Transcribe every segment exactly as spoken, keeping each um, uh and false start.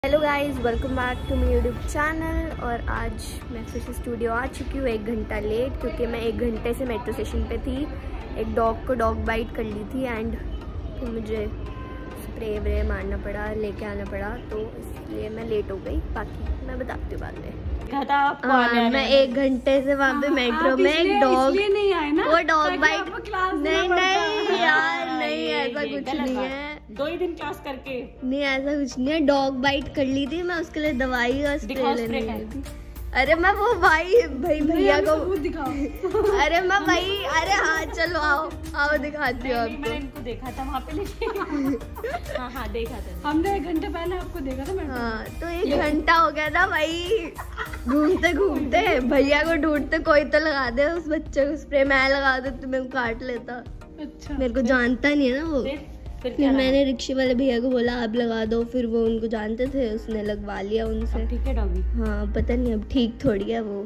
Hello guys, welcome back to my YouTube channel. और आज मैं फिर से स्टूडियो आ चुकी हूँ एक घंटा लेट, क्योंकि मैं एक घंटे से मेट्रो स्टेशन पे थी। एक डॉग को डॉग बाइट कर ली थी एंड फिर मुझे स्प्रे व्रे मारना पड़ा, लेके आना पड़ा, तो इसलिए मैं लेट हो गई। बाकी मैं बताती हूँ बाद में। हाँ, मैं एक घंटे से वहाँ पे मेट्रो में एक डॉग नहीं आए ना, वो डॉग बाइट नहीं नहीं यार, नहीं ऐसा कुछ नहीं है। दो ही दिन क्लास करके नहीं, ऐसा कुछ नहीं है। डॉग बाइट कर ली थी, मैं उसके लिए दवाई और स्प्रे लेने गई थी। अरे मैं वो भाई भाई भैया को दिखाओ। अरे मैं भाई, अरे हाँ चलो आओ आओ दिखाती हूँ आपको। मैंने इनको देखा था वहाँ पे लेके। हाँ हाँ देखा था हमने, एक घंटे पहले आपको देखा था। हाँ तो एक घंटा हो गया था भाई, घूमते घूमते भैया को ढूंढते। कोई तो लगा दे उस बच्चे को स्प्रे, मैं लगा दे तो मेरे को काट लेता। अच्छा, मेरे को जानता नहीं है ना वो। फिर, फिर मैंने रिक्शे वाले भैया को बोला आप लगा दो, फिर वो उनको जानते थे, उसने लगवा लिया उनसे। ठीक है डॉगी? हाँ पता नहीं अब ठीक थोड़ी है, वो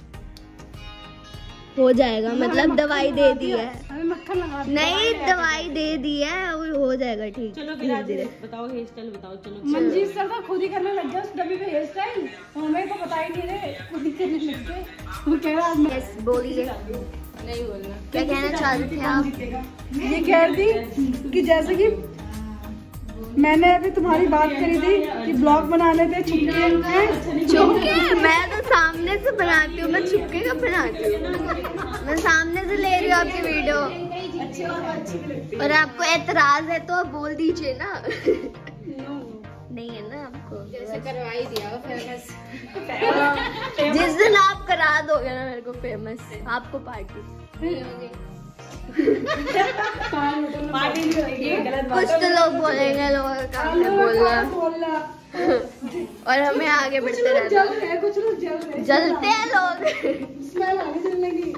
हो जाएगा। मतलब दवाई दे दी है, नहीं दवाई दे दी है, वो हो जाएगा ठीक। चलो धीरे धीरे बताओ, हेयर स्टाइल बताओ। चलो मंजीत सर तो खुद ही करने लग गया उस डब्बी पे हेयर स्टाइल, हमें तो बता ही नहीं रहे, खुद ही करने लग गए। वो कह रहा है यस बोलिए, नहीं बोलना। क्या कहना चाहते थे आप? ये कह रही थी कि जैसे कि मैंने अभी तुम्हारी बात करी थी कि ब्लॉग बना लेते छुपके छुपके। मैं तो सामने से बनाती हूँ, मैं छुपके कब बनाती हूँ? मैं सामने से ले रही हूँ आपकी वीडियो। और आपको एतराज है तो आप बोल दीजिए ना। नहीं है ना आपको? जैसे करवा ही दिया फेमस। जिस दिन आप करा दोगे ना मेरे को फेमस, आपको पार्टी पार्टी नहीं होगी। गलत बात। कुछ तो लोग बोलेंगे, लोगों का काम है बोलना, और हमें आगे बढ़ते रहना है। कुछ लोग जल रहे हैं, जलते हैं लोग। स्मेल आगे जलने की।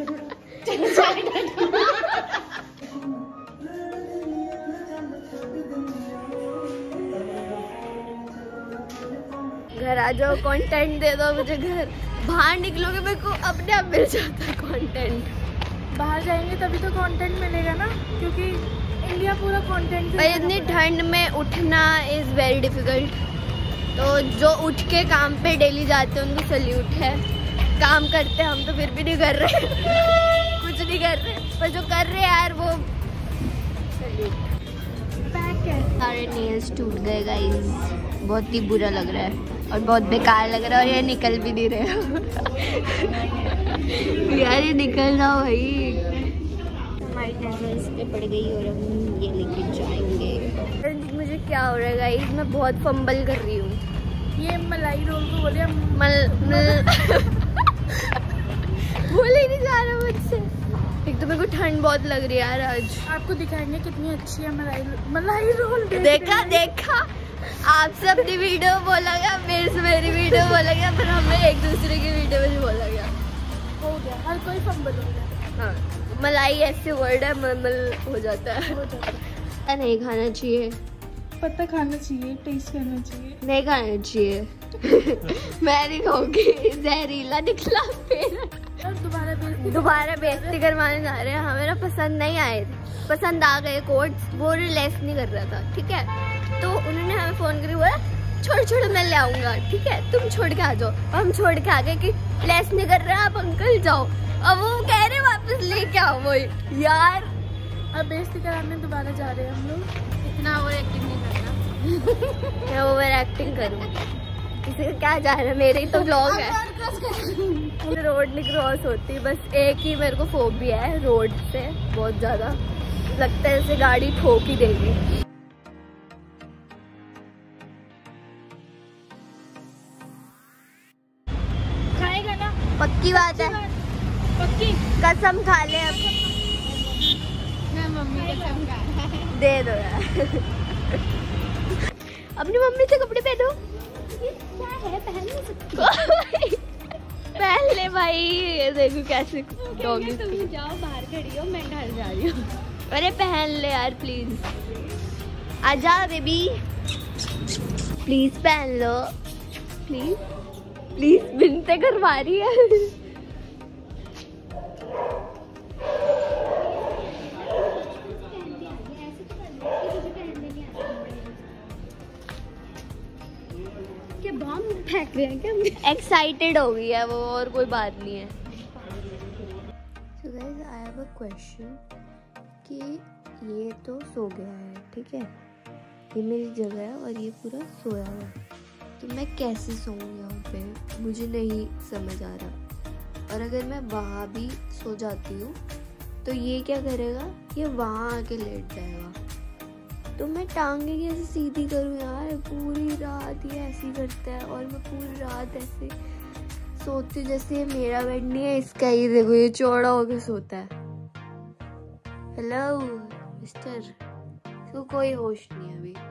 घर आ जाओ, कंटेंट दे दो मुझे। घर बाहर निकलोगे मेरे को अपने आप मिल जाता है कंटेंट। बाहर जाएंगे तभी तो कंटेंट मिलेगा ना, क्योंकि इंडिया पूरा कंटेंट। पर इतनी ठंड में उठना इज वेरी डिफिकल्ट। तो जो उठ के काम पे डेली जाते हैं उनको सल्यूट है। काम करते हम तो फिर भी नहीं कर रहे। कुछ नहीं कर रहे, पर जो कर रहे यार वो सल्यूट। सारे नेल्स टूट गए गाइस, बहुत ही बुरा लग रहा है और बहुत बेकार लग रहा है, और ये निकल भी नहीं रहे। यार ये निकल जाओ भाई। हमारी नजर इस पे पड़ गई और हम ये लेके जाएंगे। मुझे क्या हो रहा है गाइस, मैं बहुत फंबल कर रही हूँ। ये मलाई रोल को बोले मल, मल बोले नहीं जा रहा मुझसे। एक तो मेरे को ठंड बहुत लग रही है यार आज। आपको दिखाएंगे कितनी अच्छी है मलाई मलाई रोल। देखा देखा, आपसे अपनी वीडियो बोला गया, मेरे से मेरी वीडियो बोला गया, पर हमें एक दूसरे की वीडियो में बोला गया। हो गया, हर कोई फंबल हो गया। हाँ, मलाई ऐसे वर्ड है, मल हो जाता है। हो जाता है। नहीं खाना चाहिए, पत्ता खाना चाहिए, टेस्ट करना चाहिए। नहीं खाना चाहिए। मैं नहीं खाऊंगी, जहरीला निकला फिर। दोबारा दोबारा बेइज्जती करवाने जा रहे हैं। हमें ना पसंद नहीं आए, पसंद आ गए कोट्स, वो रिलेक्स नहीं कर रहा था, ठीक है। तो उन्होंने हमें फोन करके बोला छोड़ छोड़ मैं ले आऊंगा, ठीक है तुम छोड़ के आ जाओ। हम छोड़ के आ गए कि लेस नहीं कर रहा आप अंकल जाओ। अब वो कह रहे वापस लेके आओ। वो यार अब बेइज्जती कराने दोबारा जा रहे हैं हम लोग। इतना ओवर एक्टिंग नहीं करना। मैं ओवर एक्टिंग करूँ, किसी का क्या जा रहा है, मेरे ही तो ब्लॉग है। रोड नहीं क्रॉस होती, बस एक ही मेरे को फोबिया है रोड से, बहुत ज्यादा लगता है जैसे गाड़ी ठोक ही देगी। खाएगा ना? पक्की बात है, पक्की कसम खा ले अब। मैं मम्मी कसम खा दे दो यार। अपनी मम्मी से कपड़े पहनो। ये क्या है, पहन नहीं सकती। पहन ले भाई। ये देखो कैसे डॉगी। तुम जाओ बाहर खड़ी हो, मैं घर जा रही हूँ। अरे पहन ले यार प्लीज, आजा बेबी, प्लीज पहन लो, प्लीज प्लीज। बिनते करवा रही है। क्या बम फेंक रहे हैं क्या? एक्साइटेड हो गई है वो, और कोई बात नहीं है। So guys, I have a question कि ये तो सो गया है, ठीक है, ये मेरी जगह है और ये पूरा सोया हुआ है, तो मैं कैसे सोऊं यहाँ पे, मुझे नहीं समझ आ रहा। और अगर मैं वहाँ भी सो जाती हूँ तो ये क्या करेगा, ये वहाँ आके लेट जाएगा, तो मैं टांगे कैसे सीधी करूँ यार? पूरी रात ये ऐसे ही करता है और मैं पूरी रात ऐसे सोती हूँ जैसे ये मेरा बेड नहीं है इसका, ही देखो ये चौड़ा होके सोता है। हेलो मिस्टर, इसको कोई होश नहीं है अभी।